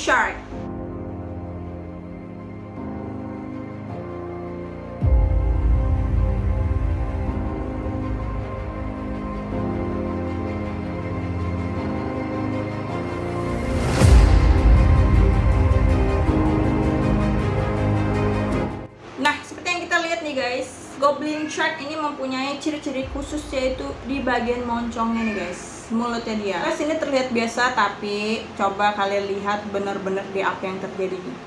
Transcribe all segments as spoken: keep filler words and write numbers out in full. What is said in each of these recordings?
shark. Guys, goblin shark ini mempunyai ciri-ciri khusus, yaitu di bagian moncongnya nih guys, mulutnya dia. Terus ini terlihat biasa, tapi coba kalian lihat benar-benar di apa yang terjadi nih.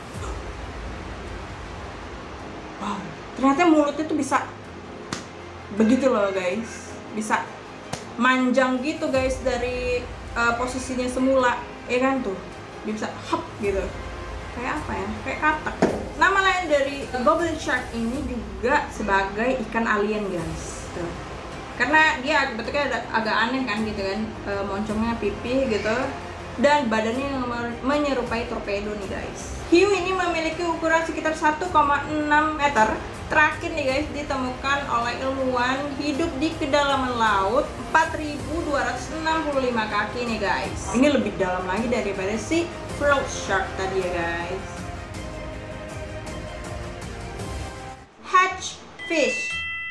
Wow, ternyata mulutnya tuh bisa begitu loh guys, bisa manjang gitu guys dari uh, posisinya semula, ya kan tuh, dia bisa hop gitu. Kayak apa ya? Kayak katak. Nama lain dari goblin shark ini juga sebagai ikan alien guys. Tuh. Karena dia bentuknya agak aneh kan gitu kan, e, moncongnya pipih gitu, dan badannya yang menyerupai torpedo nih guys. Hiu ini memiliki ukuran sekitar satu koma enam meter. Terakhir nih guys ditemukan oleh ilmuwan hidup di kedalaman laut empat ribu dua ratus enam puluh lima kaki nih guys. Ini lebih dalam lagi daripada si frog shark tadi ya guys. Hatch fish.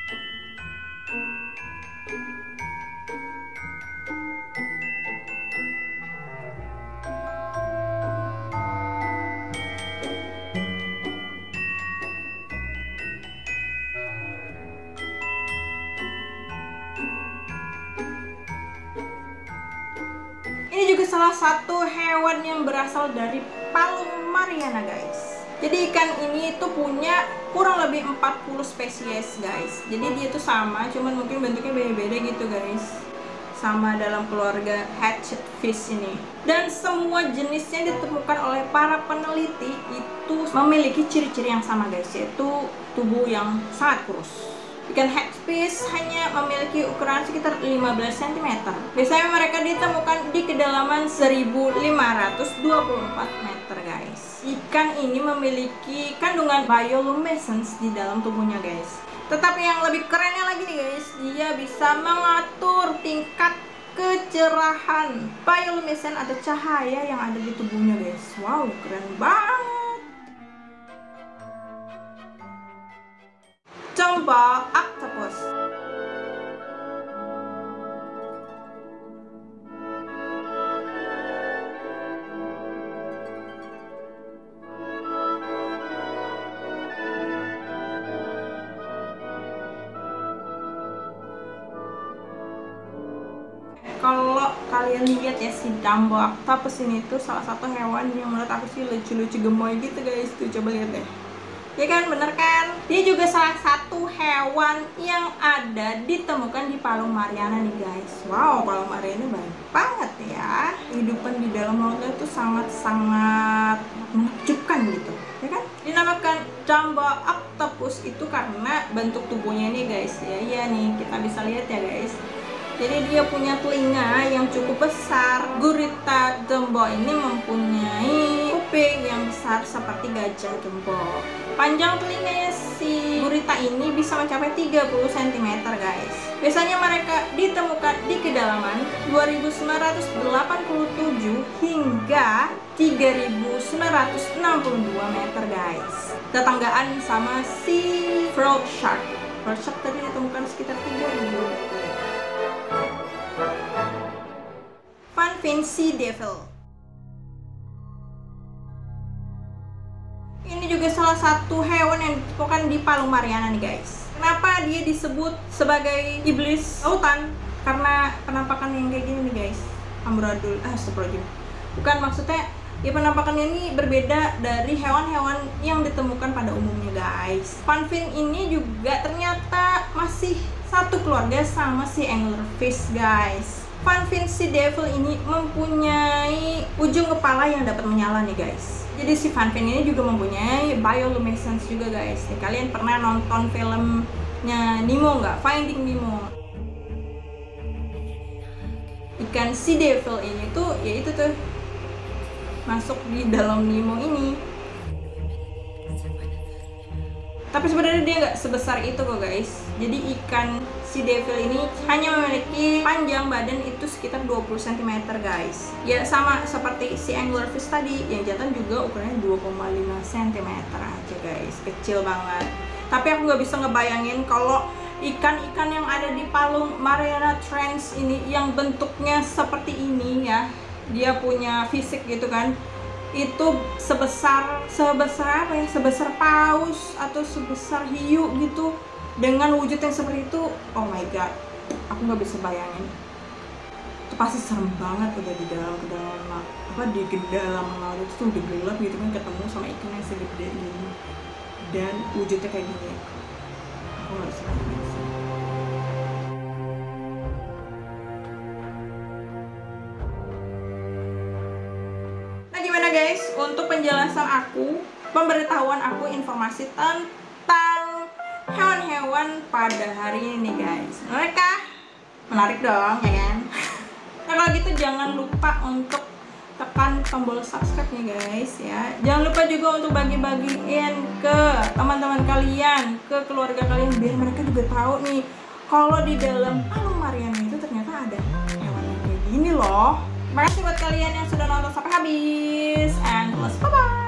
Ini juga salah satu hewan yang berasal dari Palung Mariana guys. Jadi ikan ini tuh punya kurang lebih empat puluh spesies guys. Jadi dia tuh sama, cuman mungkin bentuknya beda-beda gitu guys. Sama dalam keluarga hatchet fish ini. Dan semua jenisnya ditemukan oleh para peneliti itu memiliki ciri-ciri yang sama guys, yaitu tubuh yang sangat kurus. Ikan hatchfish hanya memiliki ukuran sekitar lima belas sentimeter. Biasanya mereka ditemukan di kedalaman seribu lima ratus dua puluh empat meter guys. Ikan ini memiliki kandungan bioluminescence di dalam tubuhnya guys. Tetapi yang lebih kerennya lagi nih guys, dia bisa mengatur tingkat kecerahan bioluminescence atau cahaya yang ada di tubuhnya guys. Wow, keren banget. Jumbo octopus. Kalau kalian lihat ya, si jumbo octopus ini tuh salah satu hewan yang menurut aku sih lucu-lucu gemoy gitu guys. Tuh coba lihat deh. Ya kan, bener kan? Dia juga salah satu hewan yang ada ditemukan di Palung Mariana nih guys. Wow, Palung Mariana banyak banget ya. Kehidupan di dalam lautnya tuh sangat-sangat menakjubkan gitu, ya kan? Dinamakan jumbo octopus itu karena bentuk tubuhnya nih guys. Ya iya nih, kita bisa lihat ya guys. Jadi dia punya telinga yang cukup besar. Gurita jumbo ini mempunyai kuping yang besar seperti gajah jumbo. Panjang telinganya si gurita ini bisa mencapai tiga puluh sentimeter guys. Biasanya mereka ditemukan di kedalaman dua ribu sembilan ratus delapan puluh tujuh hingga tiga ribu sembilan ratus enam puluh dua meter guys. Tetanggaan sama si frog shark. Frog shark tadi ditemukan sekitar tiga ribu. Funfin sea devil. Ini juga salah satu hewan yang ditemukan di Palung Mariana nih guys. Kenapa dia disebut sebagai iblis lautan? Karena penampakan yang kayak gini nih guys. Amburadul, ah astagfirullahaladzim. Bukan, maksudnya ya penampakannya ini berbeda dari hewan-hewan yang ditemukan pada umumnya guys. Funfin ini juga ternyata masih satu keluarga sama si anglerfish guys. Funfin sea devil ini mempunyai ujung kepala yang dapat menyala nih guys. Jadi si Funfin ini juga mempunyai bioluminescence juga guys. Nih, kalian pernah nonton filmnya Nemo nggak? Finding Nemo. Ikan sea devil ini tuh ya itu tuh masuk di dalam Nemo ini. Tapi sebenarnya dia nggak sebesar itu kok guys. Jadi ikan si devil ini hanya memiliki panjang badan itu sekitar dua puluh sentimeter guys. Ya sama seperti si anglerfish tadi, yang jantan juga ukurannya dua koma lima sentimeter aja guys, kecil banget. Tapi aku nggak bisa ngebayangin kalau ikan-ikan yang ada di Palung Mariana Trench ini yang bentuknya seperti ini ya, dia punya fisik gitu kan, itu sebesar sebesar apa ya, sebesar paus atau sebesar hiu gitu, dengan wujud yang seperti itu. Oh my god, aku nggak bisa bayangin. Itu pasti serem banget udah di dalam ke dalam apa di dalam laut itu tuh udah gelap gitu kan, ketemu sama ikan yang segede ini dan wujudnya kayak gini. Aku nggak bisa bayangin sih. Guys, untuk penjelasan aku, pemberitahuan aku, informasi tentang hewan-hewan pada hari ini guys. Mereka menarik dong ya kan? Nah kalau gitu jangan lupa untuk tekan tombol subscribe nya guys ya. Jangan lupa juga untuk bagi-bagiin ke teman-teman kalian, ke keluarga kalian, biar mereka juga tahu nih kalau di dalam Palung Mariana itu ternyata ada hewan yang kayak gini loh. Makasih buat kalian yang sudah nonton sampai habis, and bye bye.